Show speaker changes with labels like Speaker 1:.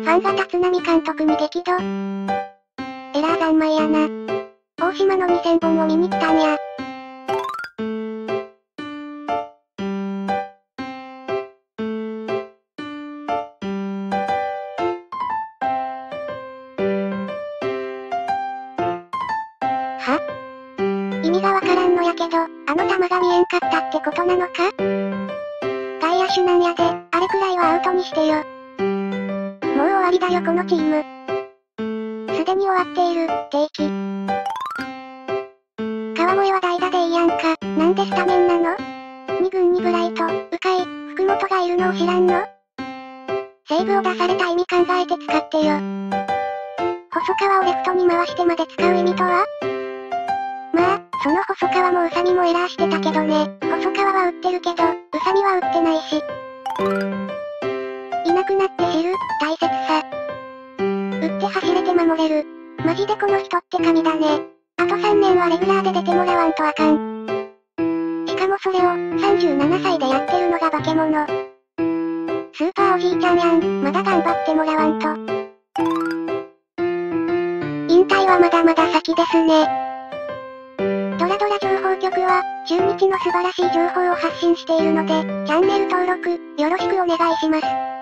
Speaker 1: ファンが立浪監督に激怒。エラー三昧やな。大島の2000本を見に来たんや。は？意味がわからんのやけど、あの球が見えんかったってことなのか？外野手なんやで、あれくらいはアウトにしてよ。もう終わりだよこのチーム。すでに終わっている、定期。川越は代打でいいやんか、なんでスタメンなの？ 2 軍にブライト、鵜飼、福本がいるのを知らんの？セーブを出された意味考えて使ってよ。細川をレフトに回してまで使う意味とは？まあ、その細川も宇佐美もエラーしてたけどね。細川は打ってるけど、宇佐美は打ってないし。いなくなって知る、大切さ。打って走れて守れる。マジでこの人って神だね。あと3年はレギュラーで出てもらわんとあかん。しかもそれを、37歳でやってるのが化け物。スーパーおじいちゃんやん、まだ頑張ってもらわんと。引退はまだまだ先ですね。ドラドラ情報局は、中日の素晴らしい情報を発信しているので、チャンネル登録、よろしくお願いします。